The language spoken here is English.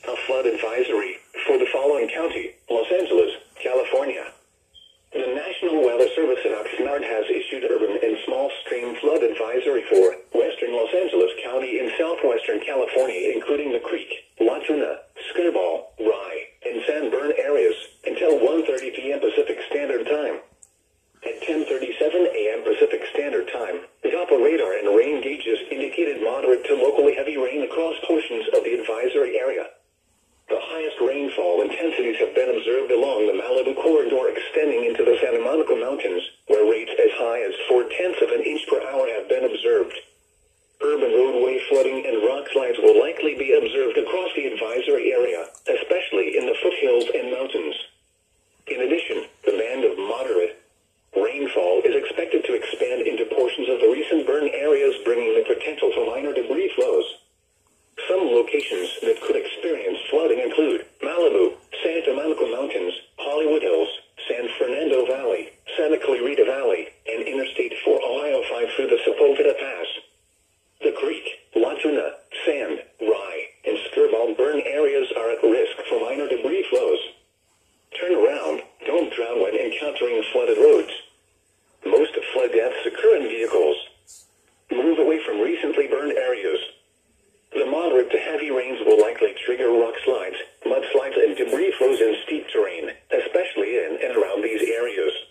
A flood advisory for the following county: Los Angeles, California. The National Weather Service in Oxnard has issued urban and small stream flood advisory for western Los Angeles County in southwestern California, including the Creek, La Tuna, Skirball, Rye, and San Bern areas, until 1:30 p.m. Pacific Standard Time. At 10:37 a.m. Pacific Standard Time, the Doppler radar and rain gauges indicated moderate to locally heavy rain across portions of the advisory area. The highest rainfall intensities have been observed along the Malibu corridor extending into the Santa Monica Mountains, where rates as high as 0.4 of an inch per hour have been observed. Urban roadway flooding and rock slides will likely be observed across the advisory area, especially in the foothills and mountains. In addition, the band of moderate rainfall is expected to expand into portions of the recent burn areas, bringing the potential for minor debris flows. Some locations that could experience flooding include Malibu, Santa Monica Mountains, Hollywood Hills, San Fernando Valley, Santa Clarita Valley, and Interstate 4 Ohio 5 through the Sepulveda Pass. The Creek, La Tuna, Sand, Rye, and Skirball burn areas are at risk for minor debris flows. Turn around, don't drown when encountering flooded roads. Most flood deaths occur in vehicles. Move away from recently burned areas. The moderate to heavy rains will likely trigger rock slides, mudslides, and debris flows in steep terrain, especially in and around these areas.